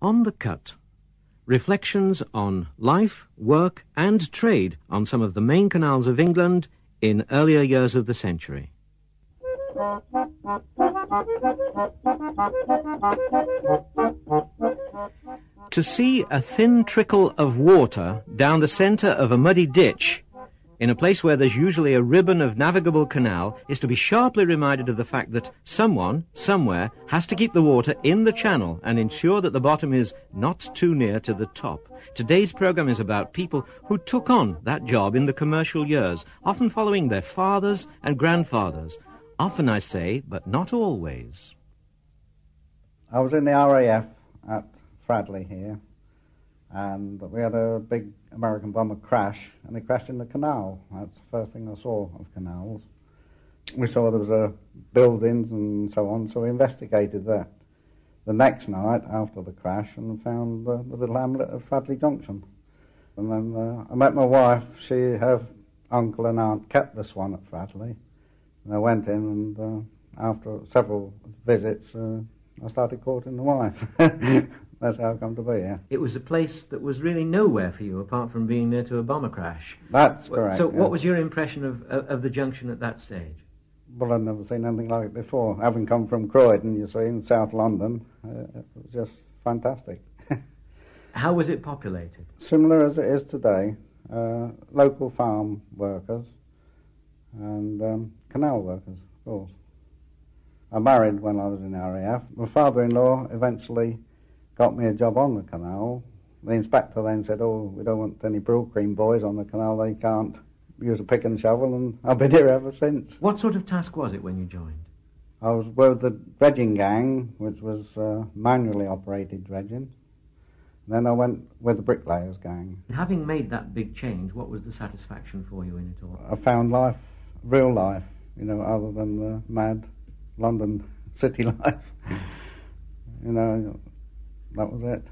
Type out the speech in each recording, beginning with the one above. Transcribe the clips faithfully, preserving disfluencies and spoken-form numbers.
On the Cut. Reflections on life, work and trade on some of the main canals of England in earlier years of the century. To see a thin trickle of water down the centre of a muddy ditch in a place where there's usually a ribbon of navigable canal is to be sharply reminded of the fact that someone, somewhere, has to keep the water in the channel and ensure that the bottom is not too near to the top. Today's programme is about people who took on that job in the commercial years, often following their fathers and grandfathers. Often, I say, but not always. I was in the R A F at Fradley here, and we had a big American bomber crash, and it crashed in the canal. That's the first thing I saw of canals. We saw there was uh, buildings and so on, so we investigated that. The next night after the crash, and found uh, the little hamlet of Fradley Junction. And then uh, I met my wife. She, her uncle and aunt kept the Swan at Fradley. And I went in, and uh, after several visits, uh, I started courting the wife. That's how I come to be, yeah. It was a place that was really nowhere for you, apart from being near to a bomber crash. That's correct. So yeah. what was your impression of, of, of the junction at that stage? Well, I'd never seen anything like it before. Having come from Croydon, you see, in South London, uh, it was just fantastic. How was it populated? Similar as it is today. Uh, local farm workers and um, canal workers, of course. I married when I was in the R A F. My father-in-law eventually got me a job on the canal. The inspector then said, oh, we don't want any Brylcreem boys on the canal, they can't use a pick and shovel, and I've been here ever since. What sort of task was it when you joined? I was with the dredging gang, which was uh, manually operated dredging. Then I went with the bricklayers gang. Having made that big change, what was the satisfaction for you in it all? I found life, real life, you know, other than the mad London city life. You know, that was it.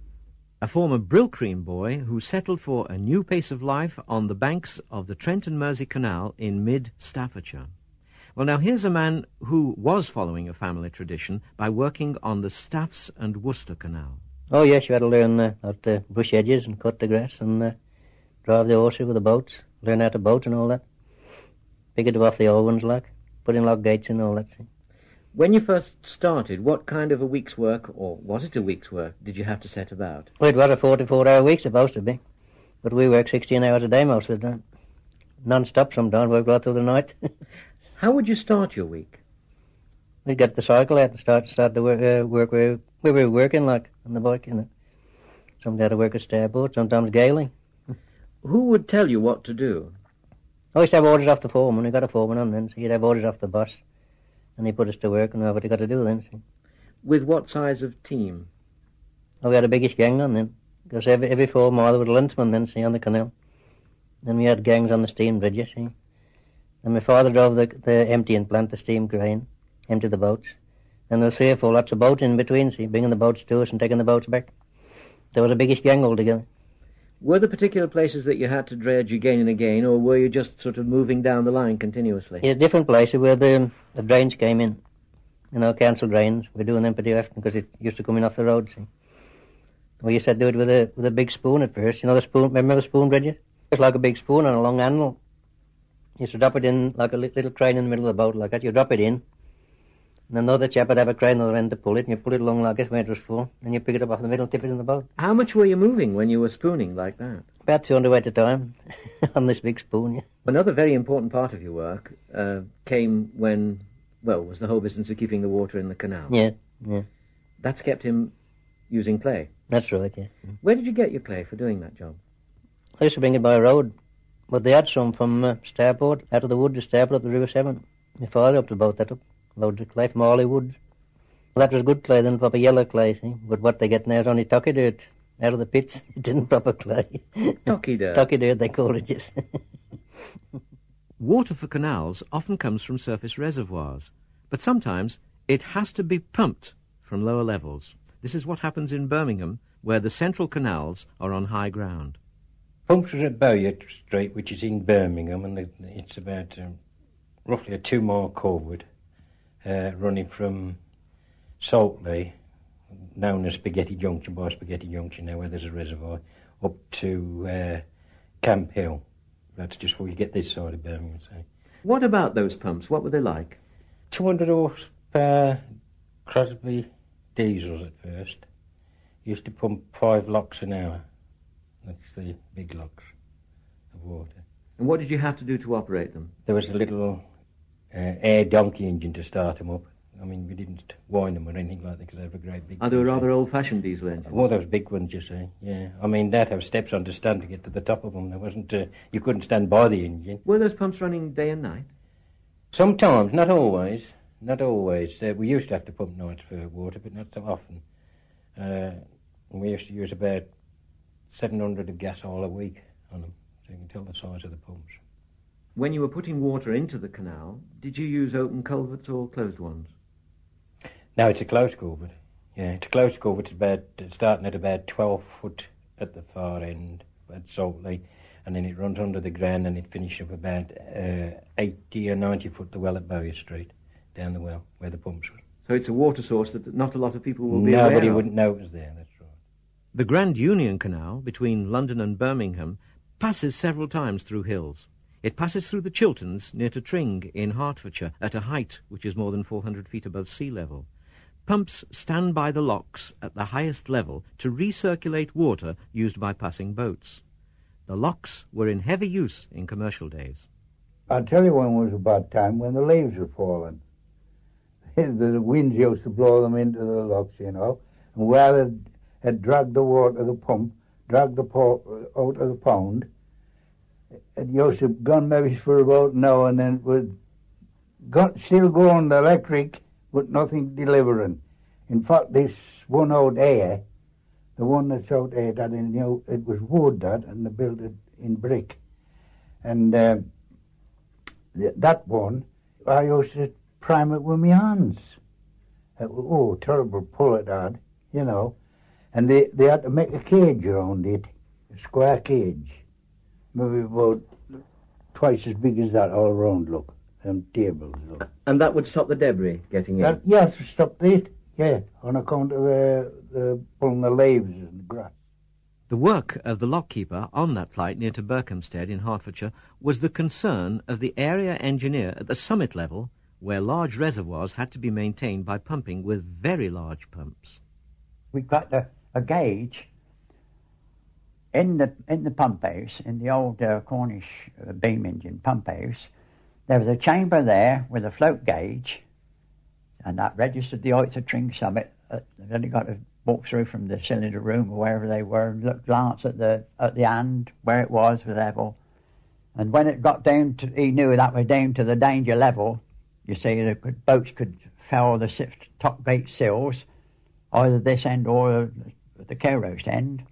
A former Brylcreem boy who settled for a new pace of life on the banks of the Trent and Mersey Canal in mid-Staffordshire. Well, now here's a man who was following a family tradition by working on the Staffs and Worcester Canal. Oh, yes, you had to learn uh, how to brush edges and cut the grass and uh, drive the horses with the boats, learn how to boat and all that. Pick it up off the old ones, like, put in lock gates and all that. See. When you first started, what kind of a week's work, or was it a week's work, did you have to set about? Well, it was a forty-four hour week, supposed to be. But we worked sixteen hours a day most of the time. Non-stop sometimes, worked right through the night. How would you start your week? We'd get the cycle out and start, start the work, uh, work where we were working, like, on the bike, you know. Sometimes had to work at starboard, sometimes galing. Who would tell you what to do? I used to have orders off the foreman. We got a foreman on then, so he'd have orders off the boss. And he put us to work and know what he got to do then. See. With what size of team? Oh, we had a biggish gang on then. Because every, every four mile there was a lensman then, see, on the canal. Then we had gangs on the steam bridges, see. And my father drove the, the emptying plant, the steam crane, empty the boats. And there was three or four lots of boats in between, see, bringing the boats to us and taking the boats back. There was a biggish gang altogether. Were there particular places that you had to dredge again and again, or were you just sort of moving down the line continuously? Yeah, different places where the, the drains came in. You know, council drains. We're doing them pretty often because it used to come in off the road, see. We used to do it with a with a big spoon at first. You know the spoon, remember the spoon bridges? It's like a big spoon on a long handle. You used to drop it in like a little crane in the middle of the boat like that. You drop it in, and another chap would have a crane on the other end to pull it, and you pull it along like this when it was full, and you pick it up off the middle and tip it in the boat. How much were you moving when you were spooning like that? About two hundred at a time on this big spoon, yeah. Another very important part of your work uh, came when, well, was the whole business of keeping the water in the canal. Yeah, yeah. That's kept him using clay? That's right, yeah. Where did you get your clay for doing that job? I used to bring it by road, but they had some from uh, Starport, out of the wood to Starport up the River Severn. My father up to boat that up, loads of clay from Hollywood. Well, that was good clay then, proper yellow clay, see. But what they get now is only tocky dirt out of the pits. It didn't proper clay. Tocky dirt? Tocky dirt, they call it, yes. Water for canals often comes from surface reservoirs, but sometimes it has to be pumped from lower levels. This is what happens in Birmingham, where the central canals are on high ground. Pumps is at Bowyer Street, which is in Birmingham, and it's about um, roughly a two-mile culvert uh, running from Saltley known as Spaghetti Junction by Spaghetti Junction now, where there's a reservoir, up to uh, Camp Hill. That's just before you get this side of Birmingham. So. What about those pumps? What were they like? two hundred horsepower Crosby diesels at first. Used to pump five locks an hour. That's the big locks of water. And what did you have to do to operate them? There was a little uh, air donkey engine to start them up. I mean, we didn't wind them or anything like that because they were great big... Oh, they were rather old-fashioned diesel engines? Well, those big ones, you see, yeah. I mean, they'd have steps on to stand to get to the top of them. There wasn't... Uh, you couldn't stand by the engine. Were those pumps running day and night? Sometimes, not always. Not always. Uh, we used to have to pump nights for water, but not so often. Uh, and we used to use about seven hundred of gas oil a week on them, so you can tell the size of the pumps. When you were putting water into the canal, did you use open culverts or closed ones? No, it's a closed culvert. Yeah, it's a closed culvert. It's about, starting at about twelve foot at the far end, at Saltley, and then it runs under the ground and it finishes up about uh, eighty or ninety foot the well at Bowyer Street, down the well, where the pumps were. So it's a water source that not a lot of people will be aware of? Nobody wouldn't know it was there, that's right. The Grand Union Canal, between London and Birmingham, passes several times through hills. It passes through the Chilterns near to Tring in Hertfordshire at a height which is more than four hundred feet above sea level. Pumps stand by the locks at the highest level to recirculate water used by passing boats. The locks were in heavy use in commercial days. I'll tell you when was a bad time, when the leaves were falling. The winds used to blow them into the locks, you know, and where it had dragged the water, the pump, dragged the po- out of the pond, it used to gone maybe for about an hour, and then it would got, still going the electric, but nothing delivering. In fact, this one out there, the one that's out there, that in, you know, it was wood, that, and they built it in brick. And uh, th- that one, I used to prime it with my hands. Uh, oh, terrible pull it had, you know. And they, they had to make a cage around it, a square cage, maybe about twice as big as that all around, look, and tables, look. And that would stop the debris getting in? That, yes, stop it, yeah, on account of the, the pulling the leaves and the grass. The work of the lockkeeper on that flight near to Berkhamsted in Hertfordshire was the concern of the area engineer at the summit level, where large reservoirs had to be maintained by pumping with very large pumps. We got a, a gauge in the in the pump house, in the old uh, Cornish uh, beam engine pump house. There was a chamber there with a float gauge, and that registered the height of Tring Summit. Uh, then you got to walk through from the cylinder room or wherever they were and look, glance at the at the end where it was with level. And when it got down to, he knew that was down to the danger level. You see, the boats could foul the top gate sills, either this end or the cow roast end,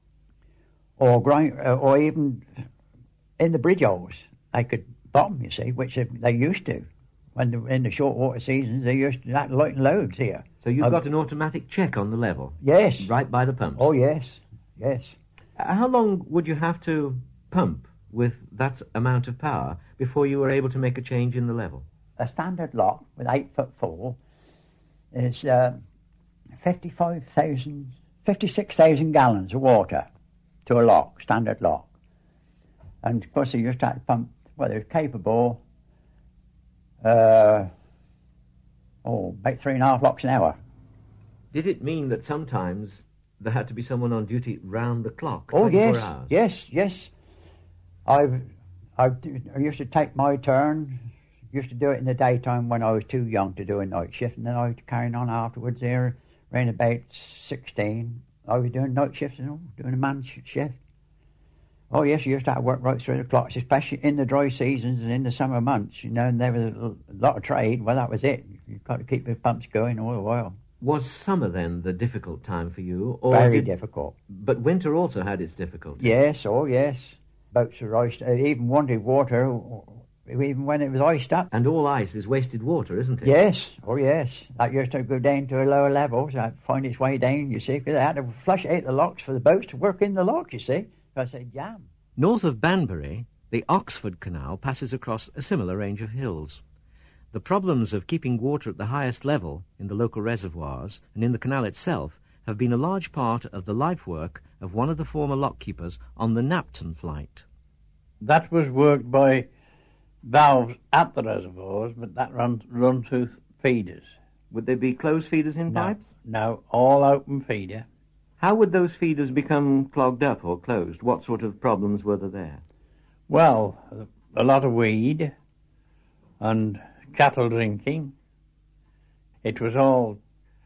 or grind, or even in the bridge holes. They could bottom, you see, which they used to. When the, in the short water seasons, they used to that lighten loads here. So you've um, got an automatic check on the level? Yes. Right by the pumps? Oh, yes, yes. Uh, how long would you have to pump with that amount of power before you were able to make a change in the level? A standard lock with eight foot four is uh, fifty-five thousand, fifty-six thousand gallons of water to a lock, standard lock. And of course, they used to have to pump, well, they're capable, uh, oh, about three and a half locks an hour. Did it mean that sometimes there had to be someone on duty round the clock? Oh, yes, hours? yes, yes. I've, I've, I used to take my turn. Used to do it in the daytime when I was too young to do a night shift, and then I was carrying on afterwards there. Around about sixteen, I was doing night shifts, you know, doing a man's shift. Oh yes, you used to have to work right through the clocks, especially in the dry seasons and in the summer months, you know, and there was a lot of trade. Well, that was it. You've got to keep the pumps going all the while. Was summer then the difficult time for you? Or Very did... difficult. But winter also had its difficulties? Yes, oh yes. Boats were iced, uh, even wanted water, even when it was iced up. And all ice is wasted water, isn't it? Yes, oh yes. That used to go down to a lower level, so I'd find its way down, you see, because they had to flush out the locks for the boats to work in the locks, you see. So I said, jam. North of Banbury, the Oxford Canal passes across a similar range of hills. the problems of keeping water at the highest level in the local reservoirs and in the canal itself have been a large part of the life work of one of the former lockkeepers on the Knapton flight. That was worked by valves at the reservoirs, but that run, run through feeders. Would there be closed feeders in No, pipes? no, all open feeder. How would those feeders become clogged up or closed? What sort of problems were there there? Well, a lot of weed and cattle drinking. It was all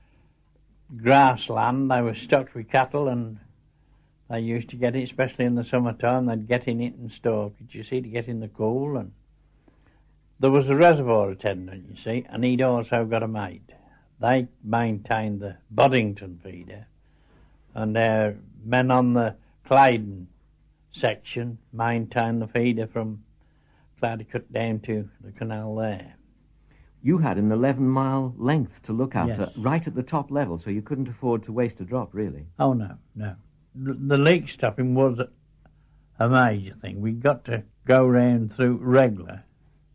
grassland. They were stocked with cattle, and they used to get it, especially in the summertime. They'd get in it and store it, you see, to get in the cool. And there was a reservoir attendant, you see, and he'd also got a mate. They maintained the Boddington feeder, and their men on the Claydon section maintained the feeder from Cladicott down to the canal there. You had an eleven-mile length to look after, Yes. right at the top level, so you couldn't afford to waste a drop, really. Oh, no, no. The, the leak stopping was a, a major thing. We got to go round through regular,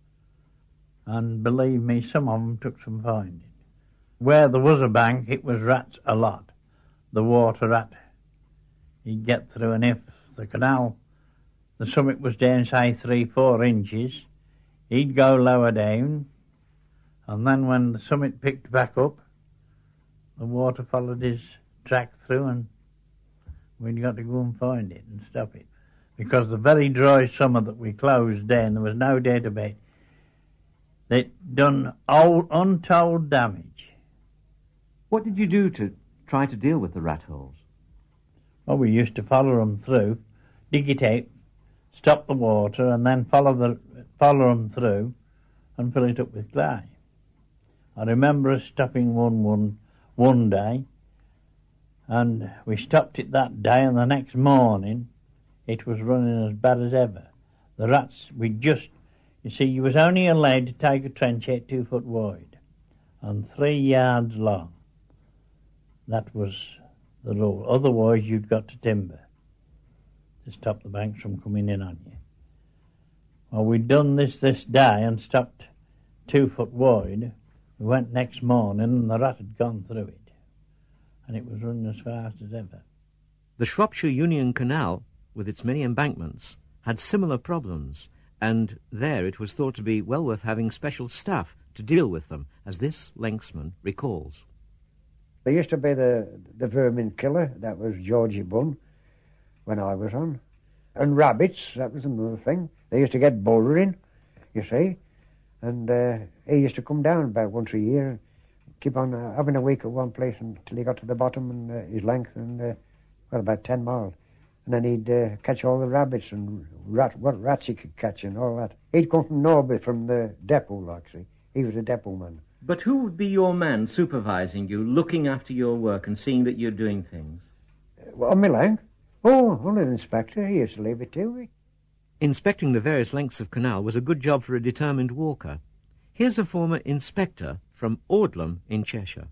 and believe me, some of them took some finding. Where there was a bank, it was rats a lot. The water rat, he'd get through, and if the canal, the summit was down, say, three, four inches, he'd go lower down, and then when the summit picked back up, the water followed his track through, and we'd got to go and find it and stop it. Because the very dry summer that we closed down, there was no doubt about it, they'd done old, untold damage. What did you do to try to deal with the rat holes? Well, we used to follow them through, dig it out, stop the water, and then follow the follow them through and fill it up with clay. I remember us stopping one one one day, and we stopped it that day, and the next morning it was running as bad as ever. The rats, we just, you see, you was only allowed to take a trench out two foot wide and three yards long. That was the rule. Otherwise, you'd got to timber to stop the banks from coming in on you. Well, we'd done this this day and stopped two foot wide. We went next morning, and the rat had gone through it, and it was running as fast as ever. The Shropshire Union Canal, with its many embankments, had similar problems, and there it was thought to be well worth having special staff to deal with them, as this Lenksman recalls. There used to be the the vermin killer, that was Georgie Bunn, when I was on. And rabbits, that was another thing. They used to get bullering, you see. And uh, he used to come down about once a year and keep on uh, having a week at one place until he got to the bottom and uh, his length, and uh, well, about ten miles. And then he'd uh, catch all the rabbits and rat, what rats he could catch and all that. He'd come from Norby, from the depot, like, see. He was a depot man. But who would be your man supervising you, looking after your work and seeing that you're doing things? Uh, well, Millang. Oh, only the inspector. He used to leave it to me. Inspecting the various lengths of canal was a good job for a determined walker. Here's a former inspector from Audlam in Cheshire.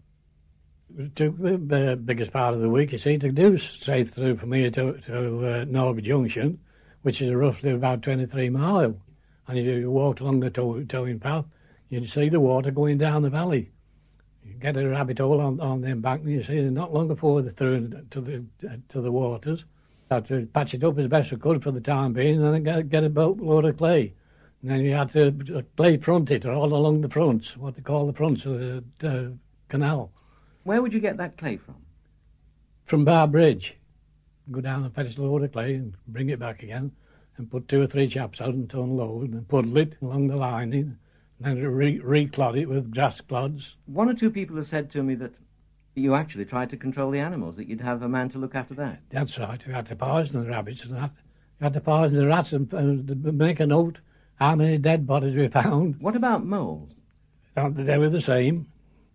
It took the biggest part of the week, you see, to do straight through from here to, to uh, Norby Junction, which is roughly about twenty-three mile. And if you walked along the tow- towing path, you'd see the water going down the valley. You get a rabbit hole on, on the embankment, you see, not long before they're through to the, uh, to the waters. Had to patch it up as best we could for the time being, and then get, get a boatload of clay. And then you had to uh, clay front it all along the fronts, what they call the fronts of the uh, canal. Where would you get that clay from? From Bar Bridge. Go down and fetch a load of clay and bring it back again, and put two or three chaps out and unload and puddle it along the lining, and then re- re-clod it with grass clods. One or two people have said to me that you actually tried to control the animals, that you'd have a man to look after that. That's right. We had to poison the rabbits and that. We had to poison the rats and, and make a note how many dead bodies we found. What about moles? They were the same.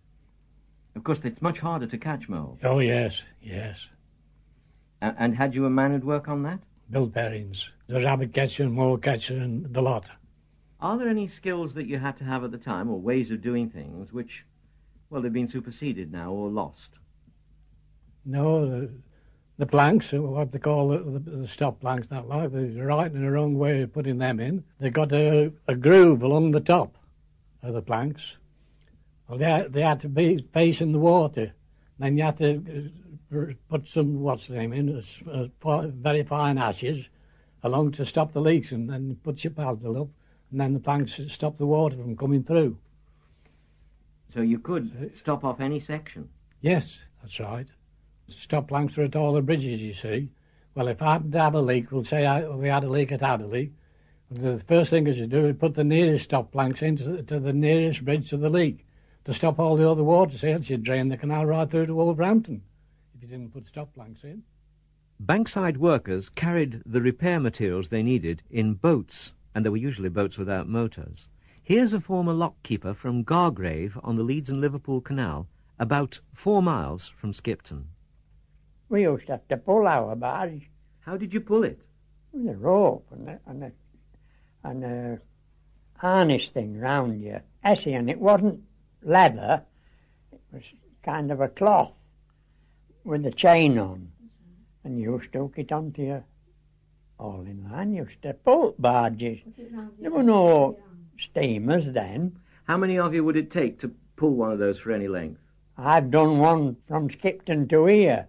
Of course, it's much harder to catch moles. Oh, yes, yes. A- and had you a man who'd work on that? Bill Perrins, the rabbit catcher and mole catcher and the lot. Are there any skills that you had to have at the time, or ways of doing things, which, well, they've been superseded now or lost? No, the, the planks, what they call the, the, the stop planks, not like, there's a right and a wrong way of putting them in. They got a, a groove along the top, of the planks. Well, they had, they had to be facing the water. Then you had to uh, put some, what's the name in, uh, uh, very fine ashes along to stop the leaks, and then put your paddle up, and then the planks stop the water from coming through. So you could stop off any section? Yes, that's right. Stop planks are at all the bridges, you see. Well, if I happened to have a leak, we'll say I, we had a leak at Adderley, the first thing is to do is put the nearest stop planks into the, to the nearest bridge to the leak to stop all the other water, so else you'd drain the canal right through to Wolverhampton if you didn't put stop planks in. Bankside workers carried the repair materials they needed in boats, and there were usually boats without motors. Here's a former lockkeeper from Gargrave on the Leeds and Liverpool Canal, about four miles from Skipton. We used to have to pull our barge. How did you pull it? With a rope and a, and a, and a harness thing round you. Essie, and it wasn't leather, it was kind of a cloth with a chain on. And you used to hook it onto your all in line. You used to pull barges. There were no steamers then. How many of you would it take to pull one of those for any length? I've done one from Skipton to here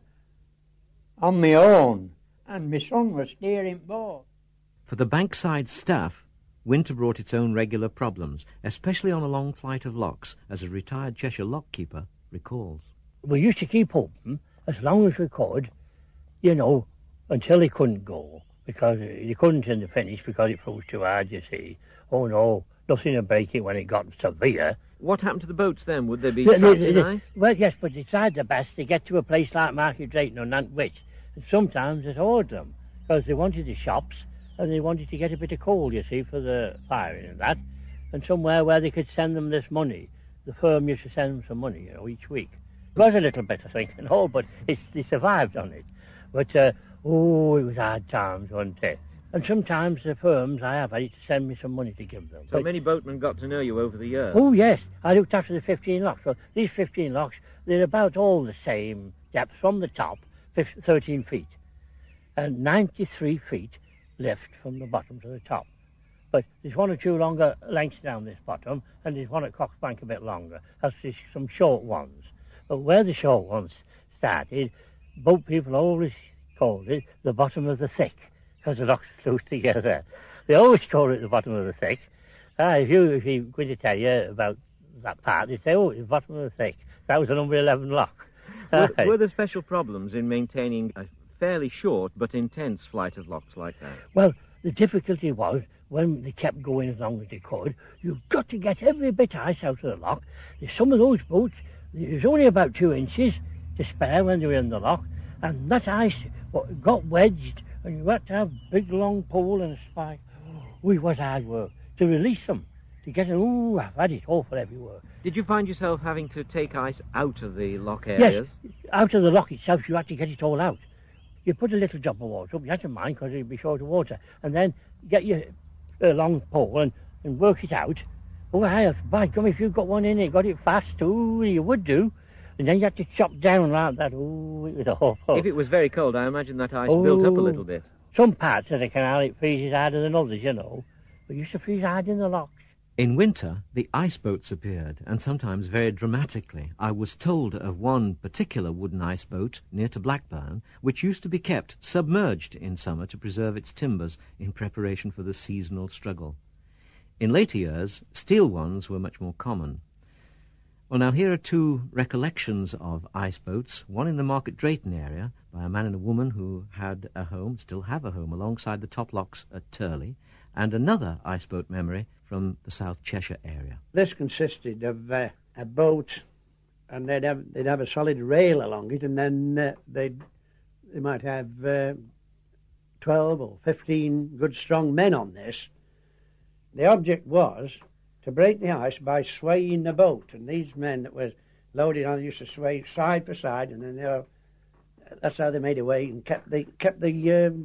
on my own, and my son was steering both. For the Bankside staff, winter brought its own regular problems, especially on a long flight of locks, as a retired Cheshire lockkeeper recalls. We used to keep open as long as we could, you know, until he couldn't go, because he couldn't in the finish because it froze too hard, you see. Oh no, nothing to break it when it got severe. What happened to the boats then? Would they be The- trapped the- in the- ice? Well, yes, but it's hard the best to get to a place like Market Drayton or Nantwich. And sometimes it owed them, because they wanted the shops, and they wanted to get a bit of coal, you see, for the firing and that, and somewhere where they could send them this money. The firm used to send them some money, you know, each week. It was a little bit, I think, and all, but it's, they survived on it. But, uh, oh, it was hard times, wasn't it? And sometimes the firms I have had to send me some money to give them. So But- many boatmen got to know you over the years. Oh, yes. I looked after the fifteen locks. So these fifteen locks, they're about all the same depth from the top, fif- thirteen feet, and ninety-three feet lift from the bottom to the top. But there's one or two longer lengths down this bottom, and there's one at Coxbank a bit longer. That's just some short ones. But where the short ones started, boat people always called it the bottom of the thick, because the locks are close together. They always call it the bottom of the thick. Ah, if you if you going to tell you about that part, they say, oh, it's the bottom of the thick. That was a number eleven lock. Were, were there special problems in maintaining a fairly short but intense flight of locks like that? Well, the difficulty was, when they kept going as long as they could, you've got to get every bit of ice out of the lock. There's some of those boats, there's only about two inches to spare when they were in the lock, and that ice what, got wedged, and you had to have a big long pole and a spike. Oh, it was hard work to release them, to get it. Oh, I've had it awful everywhere. Did you find yourself having to take ice out of the lock areas? Yes, out of the lock itself, you had to get it all out. You put a little drop of water up, you had to mind because it'd be short of water, and then get your uh, long pole and, and work it out. Oh, I have, by God, if you've got one in it, got it fast, ooh, you would do. And then you had to chop down like that, ooh, it was awful. If it was very cold, I imagine that ice Oh, built up a little bit. Some parts of the canal, it freezes harder than others, you know. But it used to freeze hard in the locks. In winter, the ice boats appeared, and sometimes very dramatically. I was told of one particular wooden ice boat near to Blackburn, which used to be kept submerged in summer to preserve its timbers in preparation for the seasonal struggle. In later years, steel ones were much more common. Well, now here are two recollections of ice boats, one in the Market Drayton area by a man and a woman who had a home, still have a home, alongside the top locks at Turley, and another ice boat memory from the South Cheshire area. This consisted of uh, a boat, and they'd have they'd have a solid rail along it, and then uh, they'd they might have uh, twelve or fifteen good strong men on this. The object was to break the ice by swaying the boat, and these men that were loaded on used to sway side for side, and then they were, that's how they made a way and kept the kept the um,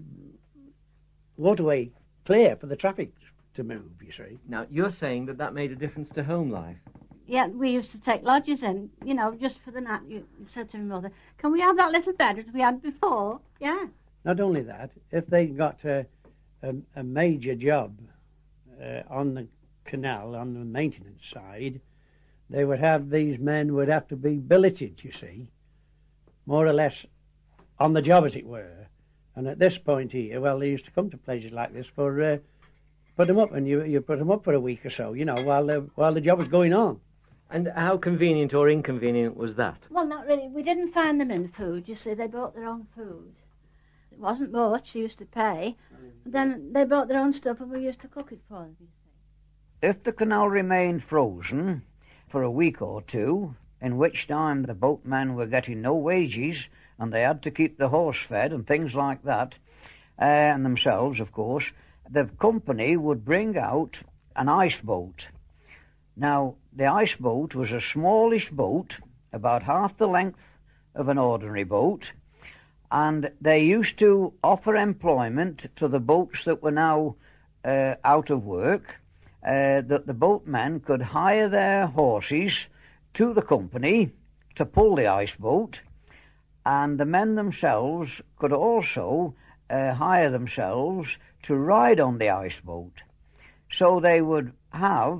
waterway clear for the traffic to move, you see. Now, you're saying that that made a difference to home life. Yeah, we used to take lodgers in, you know, just for the night. You said to my mother, can we have that little bed as we had before? Yeah. Not only that, if they got a, a, a major job uh, on the canal on the maintenance side, they would have, these men would have to be billeted, you see, more or less on the job, as it were. And at this point here, well, they used to come to places like this for, uh, put them up, and you, you put them up for a week or so, you know, while the, while the job was going on. And how convenient or inconvenient was that? Well, not really. We didn't find them in food, you see. They bought their own food. It wasn't much, they used to pay. Then they bought their own stuff and we used to cook it for them, you see. If the canal remained frozen for a week or two, in which time the boatmen were getting no wages and they had to keep the horse fed and things like that, uh, and themselves, of course, the company would bring out an ice boat. Now, the ice boat was a smallish boat, about half the length of an ordinary boat, and they used to offer employment to the boats that were now uh, out of work, uh, that the boatmen could hire their horses to the company to pull the ice boat, and the men themselves could also uh, hire themselves to ride on the ice boat. So they would have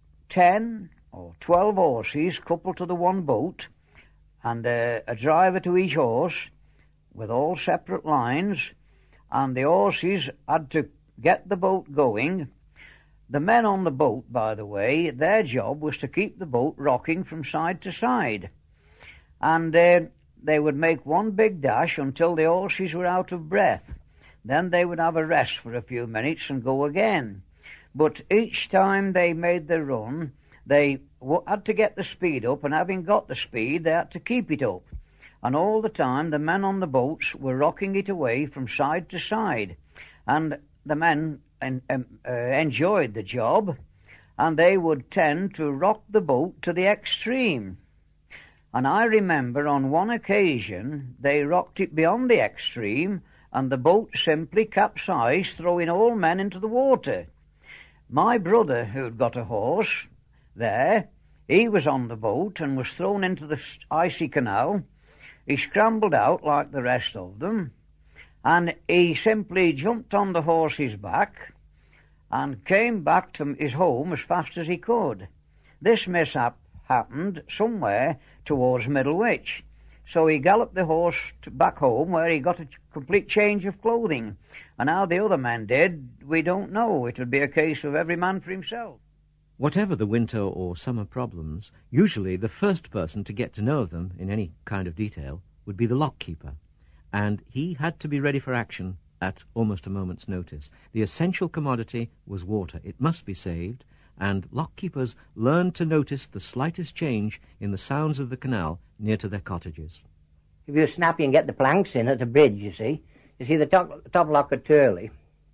ten or twelve horses coupled to the one boat, and uh, a driver to each horse, with all separate lines, and the horses had to get the boat going. The men on the boat, by the way, their job was to keep the boat rocking from side to side. And uh, they would make one big dash until the horses were out of breath. Then they would have a rest for a few minutes and go again. But each time they made the run, they w- had to get the speed up, and having got the speed, they had to keep it up. And all the time, the men on the boats were rocking it away from side to side. And the men en- um, uh, enjoyed the job, and they would tend to rock the boat to the extreme. And I remember on one occasion, they rocked it beyond the extreme, and the boat simply capsized, throwing all men into the water. My brother, who'd got a horse there, he was on the boat and was thrown into the icy canal. He scrambled out like the rest of them, and he simply jumped on the horse's back and came back to his home as fast as he could. This mishap happened somewhere towards Middlewich, so he galloped the horse to back home, where he got a complete change of clothing. And how the other man did, we don't know. It would be a case of every man for himself. Whatever the winter or summer problems, usually the first person to get to know of them in any kind of detail would be the lock-keeper, and he had to be ready for action at almost a moment's notice. The essential commodity was water. It must be saved, and lock-keepers learned to notice the slightest change in the sounds of the canal near to their cottages. If you're snappy and get the planks in at the bridge, you see, you see the top, top lock at Turley.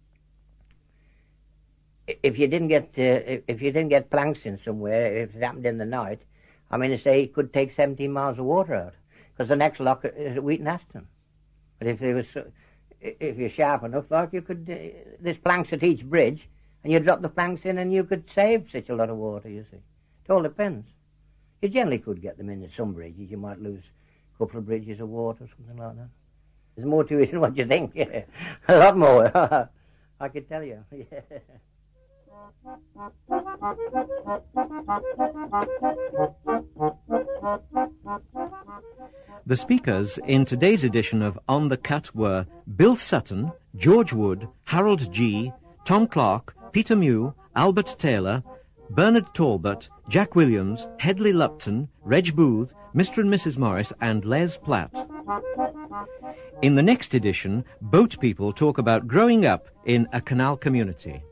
If you didn't get uh, if you didn't get planks in somewhere, if it happened in the night, I mean, to say it could take seventeen miles of water out, because the next lock is at Wheaton Aston. But if there was, if you're sharp enough, like you could, uh, there's planks at each bridge, and you drop the planks in, and you could save such a lot of water. You see, it all depends. You generally could get them in at some bridges. You might lose a couple of bridges of water, something like that. There's more to it than what you think. Yeah. A lot more. I could tell you. Yeah. The speakers in today's edition of On the Cut were Bill Sutton, George Wood, Harold G., Tom Clark, Peter Mew, Albert Taylor, Bernard Talbot, Jack Williams, Hedley Lupton, Reg Booth, Mister and Missus Morris, and Les Platt. In the next edition, boat people talk about growing up in a canal community.